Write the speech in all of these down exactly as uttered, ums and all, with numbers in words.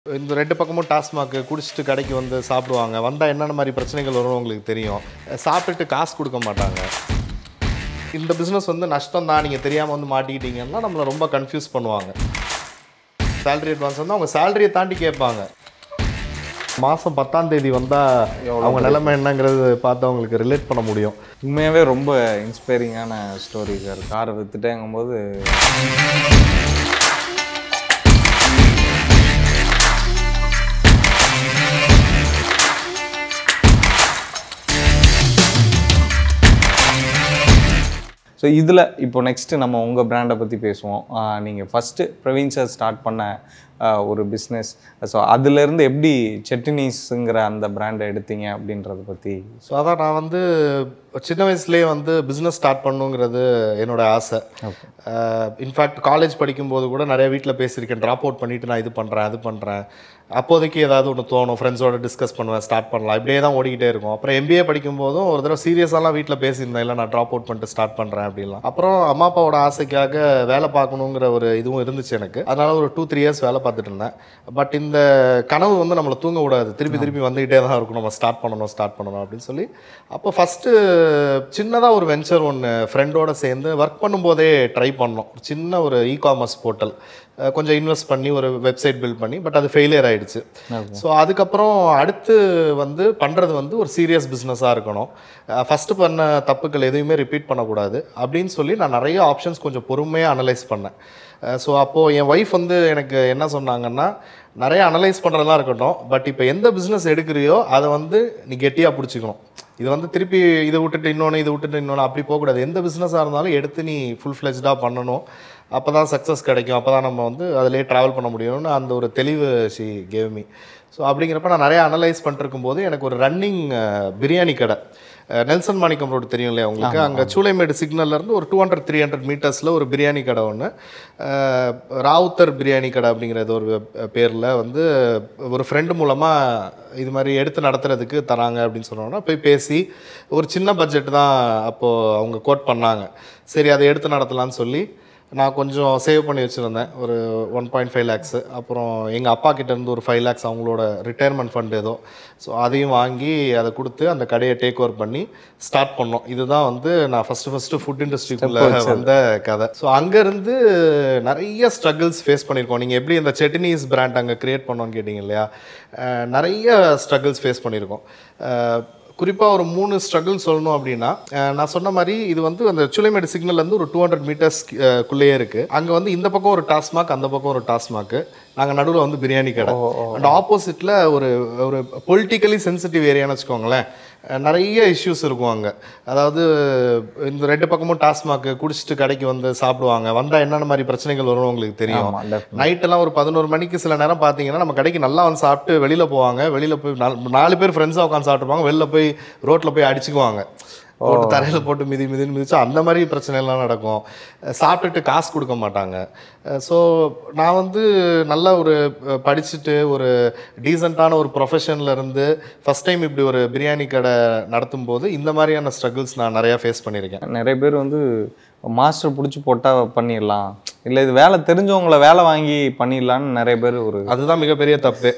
இந்த ரெண்டு பக்கமும் டாஸ்மாக் குடிச்சிட்டு கடைக்கு வந்து சாப்பிடுவாங்க. வந்தால் என்னென்ன மாதிரி பிரச்சனைகள் வரும் உங்களுக்கு தெரியும். சாப்பிட்டுட்டு காசு கொடுக்க மாட்டாங்க. இந்த பிஸ்னஸ் வந்து நஷ்டம் தான், நீங்கள் தெரியாமல் வந்து மாட்டிக்கிட்டீங்கன்னா நம்மளை ரொம்ப கன்ஃபியூஸ் பண்ணுவாங்க. சேலரி அட்வான்ஸ் வந்து அவங்க சேலரியை தாண்டி கேட்பாங்க. மாதம் பத்தாம் தேதி வந்தால் அவங்க நிலைமை என்னங்கிறது பார்த்து அவங்களுக்கு ரிலேட் பண்ண முடியும். உண்மையாகவே ரொம்ப இன்ஸ்பைரிங்கான ஸ்டோரி சார். காரை விற்றுட்டேங்கும்போது ஸோ இதில் இப்போ நெக்ஸ்ட்டு நம்ம உங்கள் பிராண்டை பற்றி பேசுவோம். நீங்கள் ஃபஸ்ட்டு பிரவீன் சார் ஸ்டார்ட் பண்ண ஒரு பிஸ்னஸ், ஸோ அதுலேருந்து எப்படி செட்டினீஸுங்கிற அந்த பிராண்டை எடுத்தீங்க அப்படின்றத பற்றி. ஸோ அதான் நான் வந்து சின்ன வயசுலேயே வந்து பிஸ்னஸ் ஸ்டார்ட் பண்ணுங்கிறது என்னோடய ஆசை. இன்ஃபேக்ட் காலேஜ் படிக்கும்போது கூட நிறைய வீட்டில் பேசியிருக்கேன், ட்ராப் அவுட் பண்ணிவிட்டு நான் இது பண்ணுறேன் அது பண்ணுறேன். அப்போதைக்கு ஏதாவது ஒன்று தோணும், ஃப்ரெண்ட்ஸோட டிஸ்கஸ் பண்ணுவேன், ஸ்டார்ட் பண்ணலாம், இப்படியே தான் ஓடிக்கிட்டே இருக்கும். அப்புறம் எம்பிஏ படிக்கும்போதும் ஒரு தடவை சீரியஸாலாம் வீட்டில் பேசியிருந்தேன், இல்லை நான் ட்ராப் அவுட் பண்ணிட்டு ஸ்டார்ட் பண்ணுறேன் அப்படின்லாம். அப்புறம் அம்மா அப்பாவோட ஆசைக்காக வேலை பார்க்கணுங்கிற ஒரு இதுவும் இருந்துச்சு எனக்கு. அதனால் ஒரு டூ த்ரீ இயர்ஸ் வேலை பார்த்துட்டு இருந்தேன். பட் இந்த கனவு வந்து நம்மளை தூங்க விடாது, திருப்பி திருப்பி வந்துக்கிட்டே தான் இருக்கும், நம்ம ஸ்டார்ட் பண்ணணும் ஸ்டார்ட் பண்ணணும் அப்படின்னு சொல்லி. அப்போ ஃபஸ்ட்டு சின்னதாக ஒரு வெஞ்சர் ஒன்று ஃப்ரெண்டோடு சேர்ந்து ஒர்க் பண்ணும்போதே ட்ரை பண்ணோம். சின்ன ஒரு இ காமர்ஸ் போர்ட்டல் கொஞ்சம் இன்வெஸ்ட் பண்ணி ஒரு வெப்சைட் பில்ட் பண்ணி, பட் அது ஃபெயிலியர் ஆகிடுச்சு. ஸோ அதுக்கப்புறம் அடுத்து வந்து பண்ணுறது வந்து ஒரு சீரியஸ் பிஸ்னஸாக இருக்கணும், ஃபஸ்ட்டு பண்ண தப்புக்கள் எதுவுமே ரிப்பீட் பண்ணக்கூடாது அப்படின்னு சொல்லி நான் நிறைய ஆப்ஷன்ஸ் கொஞ்சம் பொறுமையாக அனலைஸ் பண்ணேன். ஸோ அப்போது என் ஒய்ஃப் வந்து எனக்கு என்ன சொன்னாங்கன்னா, நிறைய அனலைஸ் பண்ணுறதெல்லாம் இருக்கட்டும், பட் இப்போ எந்த பிஸ்னஸ் எடுக்கிறியோ அதை வந்து நீ கெட்டியாக பிடிச்சிக்கணும். இது வந்து திருப்பி இதை விட்டுட்டு இன்னொன்று இதை விட்டுட்டு இன்னொன்று அப்படி போகக்கூடாது. எந்த பிஸ்னஸாக இருந்தாலும் எடுத்து நீ ஃபுல் ஃப்ளெஜ்டாக பண்ணணும், அப்போ தான் சக்ஸஸ் கிடைக்கும், அப்போ தான் நம்ம வந்து அதிலே ட்ராவல் பண்ண முடியும்னு அந்த ஒரு தெளிவு ஷி கேவ் மீ. ஸோ அப்படிங்கிறப்ப நான் நிறையா அனலைஸ் பண்ணிருக்கும் போது எனக்கு ஒரு ரன்னிங் பிரியாணி கடை, நெல்சன் மாணிக்கம் ரோடு தெரியும் இல்லையா உங்களுக்கு, அங்கே சூளைமேடு சிக்னல்லேருந்து ஒரு டூ ஹண்ட்ரட் த்ரீ ஹண்ட்ரட் மீட்டர்ஸில் ஒரு பிரியாணி கடை ஒன்று, ராவுத்தர் பிரியாணி கடை அப்படிங்கிறது ஒரு பேரில் வந்து ஒரு ஃப்ரெண்டு மூலமாக இது மாதிரி எடுத்து நடத்துறதுக்கு தராங்க அப்படின்னு சொன்னோன்னா போய் பேசி ஒரு சின்ன பட்ஜெட் தான் அப்போது அவங்க கோட் பண்ணாங்க. சரி அதை எடுத்து நடத்தலான்னு சொல்லி நான் கொஞ்சம் சேவ் பண்ணி வச்சுருந்தேன், ஒரு ஒன் பாயிண்ட் ஃபைவ் லேக்ஸு. அப்புறம் எங்கள் அப்பா கிட்டேருந்து ஒரு ஃபைவ் லேக்ஸ் அவங்களோட ரிட்டையர்மெண்ட் ஃபண்ட் ஏதோ, ஸோ அதையும் வாங்கி அதை கொடுத்து அந்த கடையை டேக் ஓவர் பண்ணி ஸ்டார்ட் பண்ணோம். இதுதான் வந்து நான் ஃபஸ்ட்டு ஃபஸ்ட்டு ஃபுட் இண்டஸ்ட்ரிக்குள்ளே வந்த கதை. ஸோ அங்கேருந்து நிறைய ஸ்ட்ரகிள்ஸ் ஃபேஸ் பண்ணியிருக்கோம். நீங்கள் எப்படி இந்த செட்டினீஸ் பிராண்ட் அங்கே க்ரியேட் பண்ணோன்னு கேட்டிங்க இல்லையா, நிறைய ஸ்ட்ரகிள்ஸ் ஃபேஸ் பண்ணியிருக்கோம். குறிப்பாக ஒரு மூணு ஸ்ட்ரகிள் சொல்லணும் அப்படின்னா, நான் சொன்ன மாதிரி இது வந்து அந்த சூளைமேடு சிக்னல்லேருந்து ஒரு டூ ஹண்ட்ரட் மீட்டர்ஸ்க்குள்ளேயே இருக்குது. அங்கே வந்து இந்த பக்கம் ஒரு டாஸ்மாக், அந்த பக்கம் ஒரு டாஸ்மாக்கு, நாங்கள் நடுவில் வந்து பிரியாணி கடை. அண்ட் ஆப்போசிட்டில் ஒரு ஒரு பொலிட்டிக்கலி சென்சிட்டிவ் ஏரியான்னு வச்சுக்கோங்களேன், நிறைய இஷ்யூஸ் இருக்கும் அங்கே. அதாவது இந்த ரெண்டு பக்கமும் டாஸ்மாக் குடிச்சிட்டு கடைக்கு வந்து சாப்பிடுவாங்க. வந்தால் என்னென்ன மாதிரி பிரச்சனைகள் வரும் உங்களுக்கு தெரியும். நைட்டெல்லாம் ஒரு பதினோரு மணிக்கு சில நேரம் பார்த்தீங்கன்னா நம்ம கடைக்கு நல்லா வந்து சாப்பிட்டு வெளியில் போவாங்க. வெளியில் போய் நாலு பேர் ஃப்ரெண்ட்ஸாக உட்காந்து சாப்பிட்டுருப்பாங்க, வெளில போய் ரோட்டில் போய் அடிச்சுக்குவாங்க, போட்டு தரையில் போட்டு மிதி மிதின்னு மிதிச்சு அந்த மாதிரி பிரச்சனைலாம் நடக்கும். சாப்பிட்டுட்டு காசு கொடுக்க மாட்டாங்க. ஸோ நான் வந்து நல்லா ஒரு படிச்சுட்டு ஒரு டீசெண்டான ஒரு ப்ரொஃபஷனில் இருந்து ஃபஸ்ட் டைம் இப்படி ஒரு பிரியாணி கடை நடத்தும் போது இந்த மாதிரியான ஸ்ட்ரகிள்ஸ் நான் நிறையா ஃபேஸ் பண்ணியிருக்கேன். நிறைய பேர் வந்து மாஸ்டர் பிடிச்சி போட்டால் பண்ணிடலாம், இல்லை இது வேலை தெரிஞ்சவங்கள வேலை வாங்கி பண்ணிடலான்னு நிறைய பேர் ஒரு, அதுதான் மிகப்பெரிய தப்பு.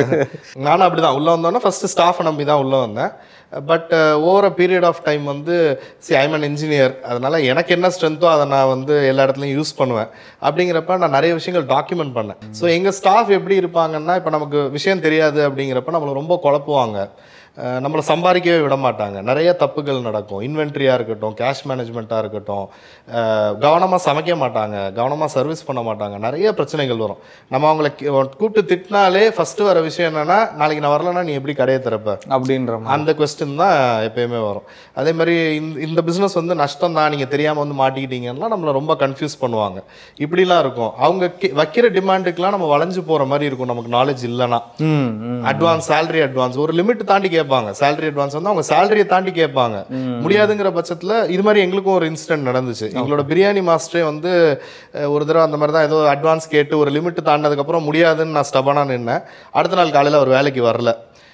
நானும் அப்படி தான் உள்ளே வந்தோன்னா ஃபஸ்ட்டு ஸ்டாஃபை நம்பி தான் உள்ளே வந்தேன். But over a period of time வந்து சி ஐம் அன் இன்ஜினியர், அதனால் எனக்கு என்ன ஸ்ட்ரென்த்தோ அதை நான் வந்து எல்லா இடத்துலையும் யூஸ் பண்ணுவேன். அப்படிங்கிறப்ப நான் நிறைய விஷயங்கள் டாக்குமெண்ட் பண்ணேன். ஸோ எங்கள் ஸ்டாஃப் எப்படி இருப்பாங்கன்னா, இப்போ நமக்கு விஷயம் தெரியாது அப்படிங்கிறப்ப நம்மளை ரொம்ப குழப்புவாங்க, நம்மளை சம்பாதிக்கவே விட மாட்டாங்க. நிறைய தப்புகள் நடக்கும். இன்வென்ட்ரியாக இருக்கட்டும், கேஷ் மேனேஜ்மெண்ட்டாக இருக்கட்டும், கவனமாக சமைக்க மாட்டாங்க, கவனமாக சர்வீஸ் பண்ண மாட்டாங்க, நிறைய பிரச்சனைகள் வரும். நம்ம அவங்கள கூப்பிட்டு திட்டினாலே ஃபஸ்ட்டு வர விஷயம் என்னென்னா, நாளைக்கு நான் வரலன்னா நீ எப்படி கடையை திறப்ப அப்படின்ற அந்த கொஸ்டின் தான் எப்பயுமே வரும். அதே மாதிரி இந்த இந்த பிஸ்னஸ் வந்து நஷ்டம் தான், நீங்கள் தெரியாமல் வந்து மாட்டிக்கிட்டீங்கன்னா நம்மளை ரொம்ப கன்ஃபியூஸ் பண்ணுவாங்க. இப்படிலாம் இருக்கும். அவங்க வைக்கிற டிமாண்டுக்கெலாம் நம்ம வளைஞ்சு போகிற மாதிரி இருக்கும், நமக்கு நாலேஜ் இல்லைன்னா. அட்வான்ஸ் சேலரி அட்வான்ஸ் ஒரு லிமிட் தாண்டி கேட்பாங்க. சேலரி அட்வான்ஸ் வந்து அவங்க சேலரியை தாண்டி கேட்பாங்க. முடியாதுங்கிற பட்சத்தில் இது மாதிரி எங்களுக்கும் ஒரு இன்சிடென்ட் நடந்துச்சு. எங்களோட பிரியாணி மாஸ்டரே வந்து ஒரு தடவை அந்த மாதிரி தான் ஏதோ அட்வான்ஸ் கேட்டு ஒரு லிமிட் தாண்டினதுக்கப்புறம் முடியாதுன்னு நான் ஸ்டபனாக நின்னேன். அடுத்த நாள் காலையில் அவர் வேலைக்கு வரல.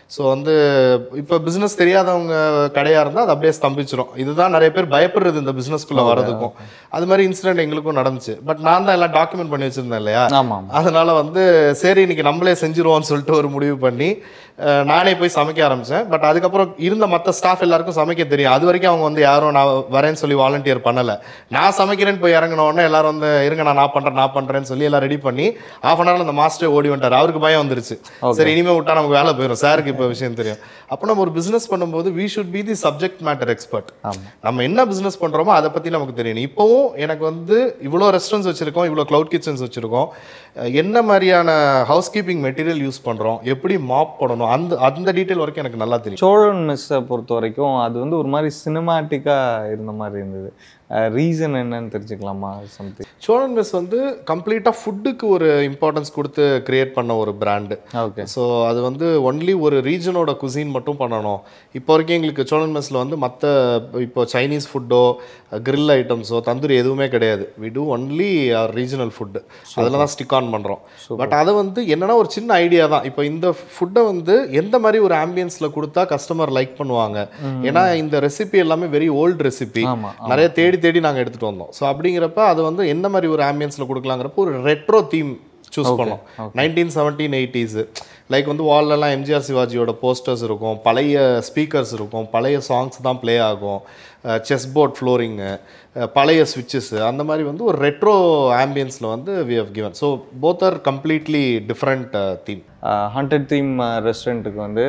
ஸோ வந்து இப்போ பிஸ்னஸ் தெரியாதவங்க கடையாக இருந்தால் அது அப்படியே ஸ்தம்பிச்சிடும். இதுதான் நிறைய பேர் பயப்படுறது இந்த பிஸ்னஸ்க்குள்ளே வரதுக்கும். அது மாதிரி இன்சிடென்ட் எங்களுக்கும் நடந்துச்சு. பட் நான் தான் எல்லாம் டாக்குமெண்ட் பண்ணி வச்சுருந்தேன் இல்லையா, அதனால வந்து சரி இன்னைக்கு நம்மளே செஞ்சுருவோம்னு சொல்லிட்டு ஒரு முடிவு பண்ணி நானே போய் சமைக்க ஆரம்பித்தேன். பட் அதுக்கப்புறம் இருந்த மற்ற ஸ்டாஃப் எல்லாருக்கும் சமைக்க தெரியும். அது வரைக்கும் அவங்க வந்து யாரும் நான் வரேன்னு சொல்லி வாலண்டியர் பண்ணலை. நான் சமைக்கிறேன்னு போய் இறங்கினோடனே எல்லாரும் வந்து இருங்க நான் நான் பண்ணுறேன் நான் பண்ணுறேன்னு சொல்லி எல்லாம் ரெடி பண்ணி ஹாஃப் அன் ஹவரில் அந்த மாஸ்டர் ஓடி வந்துட்டார். அவருக்கு பயம் வந்துருச்சு, சரி இனிமேல் விட்டா நமக்கு வேலை போயிடும், சாருக்கு இப்போ விஷயம் தெரியும். அப்போ நம்ம ஒரு பிஸ்னஸ் பண்ணும்போது we should be the subject matter expert. நம்ம என்ன பிஸ்னஸ் பண்ணுறோமோ அதை பற்றி நமக்கு தெரியணும். இப்போவும் எனக்கு வந்து இவ்வளோ ரெஸ்டாரண்ட்ஸ் வச்சுருக்கோம், இவ்வளோ க்ளவுட் கிச்சன்ஸ் வச்சுருக்கோம், என்ன மாதிரியான ஹவுஸ் கீப்பிங் மெட்டீரியல் யூஸ் பண்ணுறோம், எப்படி மாப் பண்ணணும், அந்த அந்த டீட்டெயில் வரைக்கும் எனக்கு நல்லா தெரியும். சோழன் மெஸ்ஸை பொறுத்த வரைக்கும் அது வந்து ஒரு மாதிரி சினிமாட்டிக்காக இருந்த மாதிரி இருந்தது. ரீசன் என்னன்னு தெரிஞ்சுக்கலாமா? சம்திங் சோழன் மெஸ் வந்து கம்ப்ளீட்டாக ஃபுட்டுக்கு ஒரு இம்பார்ட்டன்ஸ் கொடுத்து கிரியேட் பண்ண ஒரு பிராண்டு. ஓகே. ஸோ அது வந்து ஒன்லி ஒரு ரீஜனோட குசின் மட்டும் பண்ணணும். இப்போ வரைக்கும் எங்களுக்கு சோழன் மெஸ்ஸில் வந்து மற்ற இப்போ சைனீஸ் ஃபுட்டோ கிரில் ஐட்டம்ஸோ தந்தூரி எதுவுமே கிடையாது. We do only our regional food, அதில் தான் ஸ்டிக் ஆன் பண்ணுறோம். பட் அதை வந்து என்னென்னா ஒரு சின்ன ஐடியா தான். இப்போ இந்த ஃபுட்டை வந்து எந்த மாதிரி ஒரு ஆம்பியன்ஸில் கொடுத்தா கஸ்டமர் லைக் பண்ணுவாங்க. ஏன்னா இந்த ரெசிபி எல்லாமே வெரி ஓல்டு ரெசிபி, நிறைய தேடி தேடி நாங்கள் எடுத்துகிட்டு வந்தோம். ஸோ அப்படிங்கிறப்ப அது வந்து என்ன மாதிரி ஒரு ஆம்பியன்ஸில் கொடுக்கலாங்கிறப்ப ஒரு ரெட்ரோ தீம் சூஸ் பண்ணோம். நைன்டீன் செவன்டீன் எயிட்டிஸு லைக் வந்து வால்லலாம் எம்ஜிஆர் சிவாஜியோட போஸ்டர்ஸ் இருக்கும், பழைய ஸ்பீக்கர்ஸ் இருக்கும், பழைய சாங்ஸ் தான் ப்ளே ஆகும், செஸ் போர்ட் ஃப்ளோரிங்கு, பழைய ஸ்விட்சஸ்ஸு, அந்த மாதிரி வந்து ஒரு ரெட்ரோ ஆம்பியன்ஸில் வந்து we have given. So both are completely different theme. Hundred theme ரெஸ்டாரண்ட்டுக்கு வந்து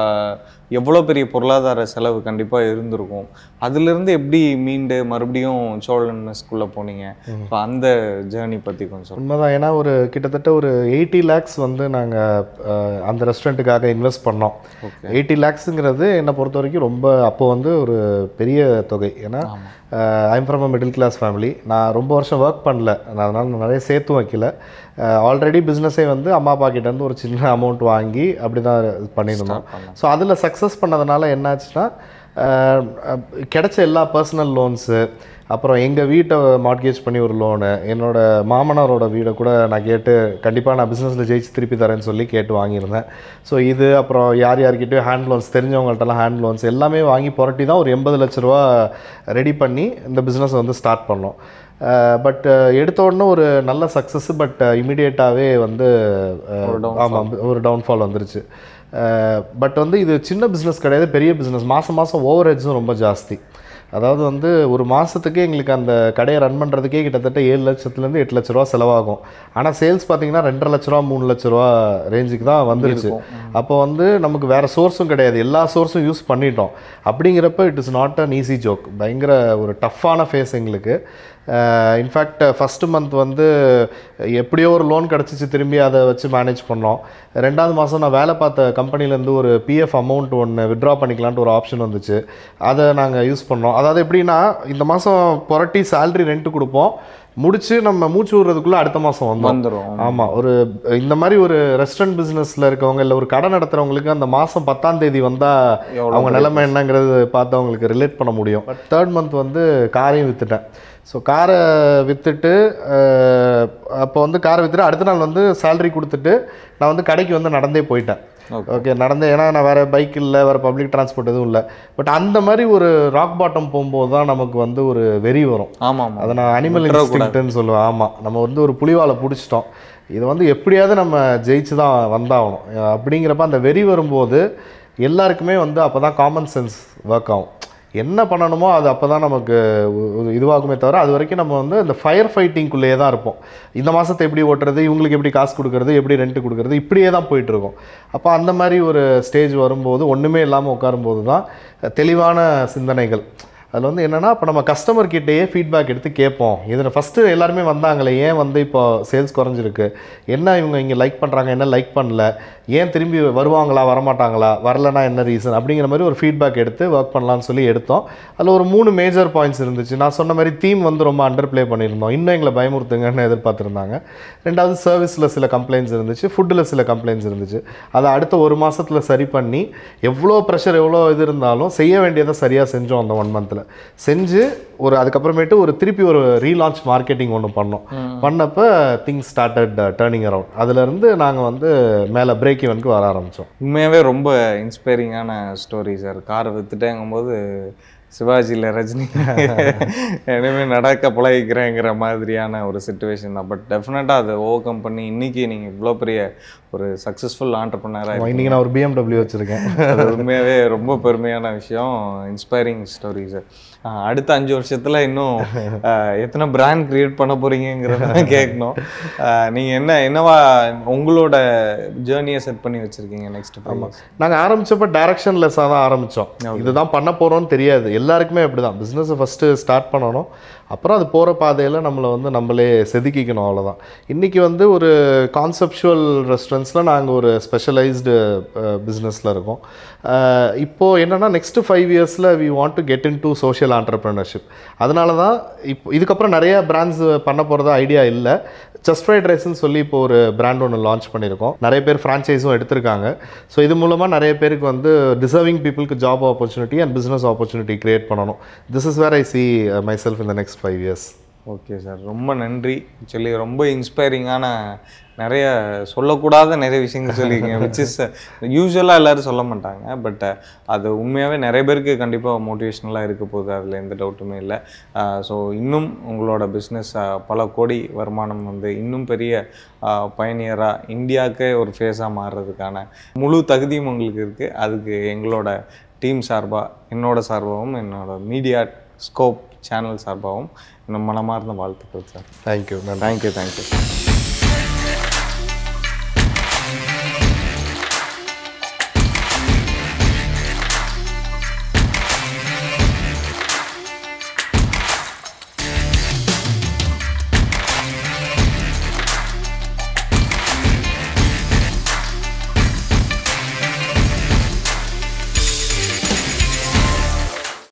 எவ்வளோ பெரிய பொருளாதார செலவு கண்டிப்பாக இருந்திருக்கும். அதுலேருந்து எப்படி மீண்டு மறுபடியும் சோழன் மெஸ்க்குள்ளே போனீங்க? இப்போ அந்த ஜேர்னி பற்றி கொஞ்சம். உண்மைதான். ஏன்னா ஒரு கிட்டத்தட்ட ஒரு எயிட்டி லேக்ஸ் வந்து நாங்கள் அந்த ரெஸ்டாரண்ட்டுக்காக இன்வெஸ்ட் பண்ணோம். எயிட்டி லேக்ஸுங்கிறது என்னை பொறுத்த வரைக்கும் ரொம்ப அப்போ வந்து ஒரு பெரிய தொகை. ஏன்னா I'm from a middle class family. நான் ரொம்ப வருஷம் ஒர்க் பண்ணல, நான் அதனால் நிறைய சேர்த்து வைக்கல. ஆல்ரெடி பிஸ்னஸே வந்து அம்மா அப்பா கிட்டேருந்து ஒரு சின்ன அமௌண்ட் வாங்கி அப்படி தான் பண்ணியிருந்தோம். ஸோ அதில் சக்ஸஸ் பண்ணதுனால என்னாச்சுன்னா கிடைச்ச எல்லா பர்சனல் லோன்ஸு, அப்புறம் எங்கள் வீட்டை மார்ட்கேஜ் பண்ணி ஒரு லோனு, என்னோடய மாமனாரோட வீடை கூட நான் கேட்டு கண்டிப்பாக நான் பிஸ்னஸில் ஜெயிச்சு திருப்பி தரேன்னு சொல்லி கேட்டு வாங்கியிருந்தேன். ஸோ இது அப்புறம் யார் யார்கிட்டயும் ஹேண்ட் லோன்ஸ், தெரிஞ்சவங்கள்ட்டலாம் ஹேண்ட் லோன்ஸ் எல்லாமே வாங்கி புரட்டி தான் ஒரு எண்பது லட்ச ரூபா ரெடி பண்ணி இந்த பிஸ்னஸை வந்து ஸ்டார்ட் பண்ணோம். பட் எடுத்த உடனே ஒரு நல்ல சக்ஸஸ், பட் இமீடியட்டாகவே வந்து ஆமாம் ஒரு டவுன்ஃபால் வந்துருச்சு. பட் வந்து இது சின்ன பிஸ்னஸ் கிடையாது, பெரிய பிஸ்னஸ். மாதம் மாதம் ஓவர் ஹெட்ஸும் ரொம்ப ஜாஸ்தி. அதாவது வந்து ஒரு மாதத்துக்கு எங்களுக்கு அந்த கடையை ரன் பண்ணுறதுக்கே கிட்டத்தட்ட ஏழு லட்சத்துலேருந்து எட்டு லட்ச ரூபா செலவாகும். ஆனால் சேல்ஸ் பார்த்திங்கன்னா ரெண்டரை லட்ச ரூபா மூணு லட்ச ரூபா ரேஞ்சுக்கு தான் வந்துருச்சு. அப்போ வந்து நமக்கு வேறு சோர்ஸும் கிடையாது, எல்லா சோர்ஸும் யூஸ் பண்ணிட்டோம். அப்படிங்கிறப்ப it is not an easy joke. பயங்கர ஒரு டஃப்பான ஃபேஸ் எங்களுக்கு. இன்ஃபேக்ட் ஃபஸ்ட்டு மந்த் வந்து எப்படியோ ஒரு லோன் கிடச்சிச்சு, திரும்பி அதை வச்சு மேனேஜ் பண்ணோம். ரெண்டாவது மாதம் நான் வேலை பார்த்த கம்பெனிலேருந்து ஒரு பிஎஃப் அமௌண்ட் ஒன்று வித்ட்ரா பண்ணிக்கலான்ட்டு ஒரு ஆப்ஷன் வந்துச்சு, அதை நாங்கள் யூஸ் பண்ணோம். அதாவது எப்படின்னா இந்த மாதம் புரட்டி சேலரி ரெண்ட்டு கொடுப்போம், முடிச்சு நம்ம மூச்சு விடுறதுக்குள்ளே அடுத்த மாதம் வந்து வந்துடும். ஆமாம், ஒரு இந்த மாதிரி ஒரு ரெஸ்டாரண்ட் பிஸ்னஸில் இருக்கவங்க இல்லை ஒரு கடை நடத்துகிறவங்களுக்கு அந்த மாதம் பத்தாம் தேதி வந்தால் அவங்க நிலைமை என்னங்கிறது பார்த்து அவங்களுக்கு ரிலேட் பண்ண முடியும். பட் தேர்ட் மந்த் வந்து காரையும் விற்றுட்டேன். ஸோ காரை விற்றுட்டு அப்போ வந்து காரை விற்றுட்டு அடுத்த நாள் வந்து சேலரி கொடுத்துட்டு நான் வந்து கடைக்கு வந்து நடந்தே போயிட்டேன். ஓகே, நடந்தேன். ஏன்னா நான் வேறு பைக் இல்லை, வேறு பப்ளிக் டிரான்ஸ்போர்ட் எதுவும் இல்லை. பட் அந்த மாதிரி ஒரு ராக் பாட்டம் போகும்போது தான் நமக்கு வந்து ஒரு வெறி வரும். ஆமாம், அதை நான் அனிமல் இன்ஸ்டிங்க்ட்னு சொல்லுவேன். ஆமாம், நம்ம வந்து ஒரு புலிவாலை பிடிச்சிட்டோம், இதை வந்து எப்படியாவது நம்ம ஜெயிச்சு தான் வந்தாகணும். அப்படிங்கிறப்ப அந்த வெறி வரும்போது எல்லாருக்குமே வந்து அப்போ தான் காமன் சென்ஸ் ஒர்க் ஆகும். என்ன பண்ணணுமோ அது அப்போ தான் நமக்கு இதுவாகுமே தவிர அது வரைக்கும் நம்ம வந்து இந்த ஃபயர் ஃபைட்டிங்குள்ளேயே தான் இருப்போம். இந்த மாதத்தை எப்படி ஓட்டுறது, இவங்களுக்கு எப்படி காசு கொடுக்குறது, எப்படி ரெண்ட்டு கொடுக்குறது, இப்படியே தான் போயிட்டுருக்கோம். அப்போ அந்த மாதிரி ஒரு ஸ்டேஜ் வரும்போது ஒன்றுமே இல்லாமல் உட்காரும்போது தான் தெளிவான சிந்தனைகள். அதில் வந்து என்னென்னா, இப்போ நம்ம கஸ்டமர்கிட்டயே ஃபீட்பேக் எடுத்து கேட்போம். இதில் ஃபஸ்ட்டு எல்லாருமே வந்தாங்களே, ஏன் வந்து இப்போ சேல்ஸ் குறைஞ்சிருக்கு, என்ன இவங்க இங்கே லைக் பண்ணுறாங்க, என்ன லைக் பண்ணல, ஏன் திரும்பி வருவாங்களா வரமாட்டாங்களா, வரலனா என்ன ரீசன், அப்படிங்கிற மாதிரி ஒரு ஃபீட்பேக் எடுத்து ஒர்க் பண்ணலான்னு சொல்லி எடுத்தோம். அதில் ஒரு மூணு மேஜர் பாயிண்ட்ஸ் இருந்துச்சு. நான் சொன்ன மாதிரி தீம் வந்து ரொம்ப அண்டர் ப்ளே பண்ணியிருந்தோம், இன்னும் எங்களை பயமுறுத்துங்கன்னு எதிர்பார்த்துருந்தாங்க. ரெண்டாவது சர்வீஸில் சில கம்ப்ளைண்ட்ஸ் இருந்துச்சு, ஃபுட்டில் சில கம்ப்ளைண்ட்ஸ் இருந்துச்சு. அதை அடுத்த ஒரு மாதத்தில் சரி பண்ணி எவ்வளோ ப்ரெஷர் எவ்வளோ இது இருந்தாலும் செய்ய வேண்டியதை சரியாக செஞ்சோம் அந்த ஒன் மந்தில். செஞ்சு ஒரு அதுக்கப்புறமேட்டு ஒரு திருப்பி ஒரு ரீலான்ச் மார்க்கெட்டிங் ஒன்று பண்ணோம். பண்ணப்போ திங்ஸ் ஸ்டார்டட் டேர்னிங் அரவுண்ட். அதுலேருந்து நாங்கள் வந்து மேலே பிரேக் ஈவனுக்கு வர ஆரம்பித்தோம். உண்மையாகவே ரொம்ப இன்ஸ்பைரிங்கான ஸ்டோரி சார். காரை விற்றுட்டேங்கும்போது சிவாஜியில் ரஜினி இனிமேல் நடக்க பழகிக்கிறேங்கிற மாதிரியான ஒரு சுச்சுவேஷன் தான். பட் டெஃபினட்டாக அதை ஓவர் கம் பண்ணி இன்றைக்கி நீங்கள் இவ்வளோ பெரிய ஒரு சக்ஸஸ்ஃபுல் ஆண்டர்ப்ரனராக இன்றைக்கி நான் ஒரு B M W வச்சுருக்கேன். அது உண்மையாகவே ரொம்ப பெருமையான விஷயம். Inspiring story sir. அடுத்த அஞ்சு வருஷத்தில் இன்னும் எத்தனை பிராண்ட் க்ரியேட் பண்ண போகிறீங்கிறத கேட்கணும். நீங்கள் என்ன என்னவா உங்களோட ஜேர்னியை செட் பண்ணி வச்சுருக்கீங்க நெக்ஸ்ட்? ஆமாம், நாங்கள் ஆரம்பித்தப்போ டைரக்ஷன்லெஸ்ஸாக தான் ஆரம்பித்தோம். இதுதான் பண்ண போகிறோன்னு தெரியாது. எல்லாருக்குமே அப்படி தான். பிஸ்னஸை ஃபஸ்ட்டு ஸ்டார்ட் பண்ணணும், அப்புறம் அது போகிற பாதையில் நம்மளை வந்து நம்மளே செதுக்கிக்கணும், அவ்வளோதான். இன்றைக்கி வந்து ஒரு கான்செப்சுவல் ரெஸ்டாரண்ட்ஸில் நாங்கள் ஒரு ஸ்பெஷலைஸ்டு பிஸ்னஸில் இருக்கோம். இப்போது என்னென்னா நெக்ஸ்ட்டு ஃபைவ் இயர்ஸில் we want to get into social entrepreneurship. அதனால தான் இப்போ இதுக்கப்புறம் நிறைய பிராண்ட்ஸ் பண்ண போகிறதா ஐடியா இல்லை. ஜஸ்ட் ஃப்ரைட் ரைஸ்ன்னு சொல்லி இப்போ ஒரு பிராண்ட் ஒன்று லான்ச் பண்ணியிருக்கோம். நிறைய பேர் ஃப்ரான்ச்சைஸும் எடுத்திருக்காங்க. ஸோ இது மூலமாக நிறைய பேருக்கு வந்து டிசர்விங் பீப்புளுக்கு job opportunity and business opportunity create பண்ணணும். This is where I see myself in the next five years. Okay sir, ரொம்ப நன்றி. சொல்லி ரொம்ப இன்ஸ்பைரிங்கான நிறைய சொல்லக்கூடாத நிறைய விஷயங்கள் சொல்லியிருக்கீங்க. விச் இஸ் யூஸ்வலாக எல்லோரும் சொல்ல மாட்டாங்க. பட் அது உண்மையாகவே நிறைய பேருக்கு கண்டிப்பாக மோட்டிவேஷ்னலாக இருக்க போகுது, அதில் எந்த டவுட்டுமே இல்லை. ஸோ இன்னும் உங்களோட பிஸ்னஸ் பல கோடி வருமானம் வந்து இன்னும் பெரிய பயணியராக இந்தியாவுக்கே ஒரு ஃபேஸாக மாறுறதுக்கான முழு தகுதியும் உங்களுக்கு இருக்குது. அதுக்கு எங்களோட டீம் சார்பாக, என்னோட சார்பாகவும், என்னோட மீடியா ஸ்கோப் சேனல் சார்பாகவும் நம்ம மனமார்ந்த வாழ்த்துக்கள் சார். தேங்க்யூ. Thank you thank you